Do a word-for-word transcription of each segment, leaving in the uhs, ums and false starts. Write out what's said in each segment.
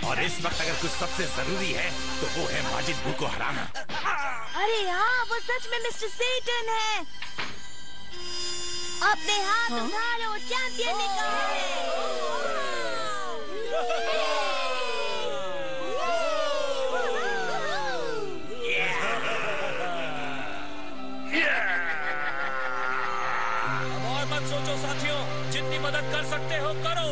और इस वक्त अगर कुछ सबसे जरूरी है तो वो है माजिद बू को हराना। अरे हाँ, वो सच में मिस्टर सेटन है। अपने हाथ उठा लो, चैंपियन ने कहा है। अब और मत सोचो साथियों, जितनी मदद कर सकते हो करो।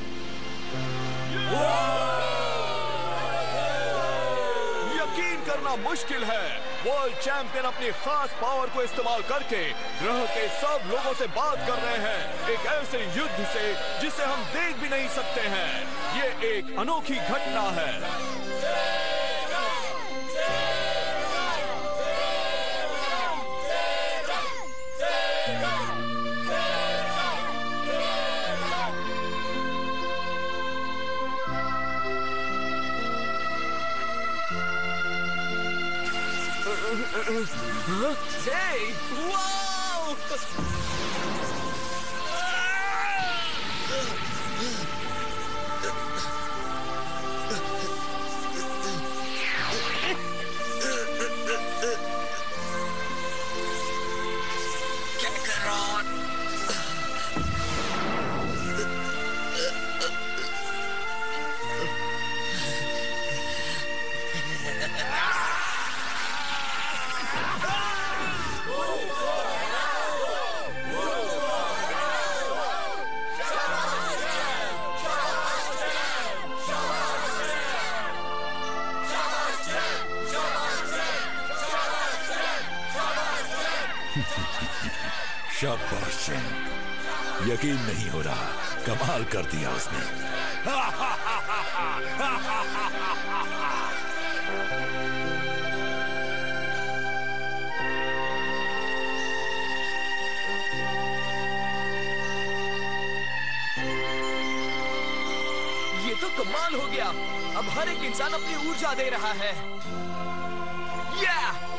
यकीन करना मुश्किल है, वर्ल्ड चैंपियन अपनी खास पावर को इस्तेमाल करके ग्रह के सब लोगों से बात कर रहे हैं, एक ऐसे युद्ध से जिसे हम देख भी नहीं सकते हैं। ये एक अनोखी घटना है। Hey! Wow! शाबाश, यकीन नहीं हो रहा, कमाल कर दिया उसने। ये तो कमाल हो गया। अब हर एक इंसान अपनी ऊर्जा दे रहा है। या!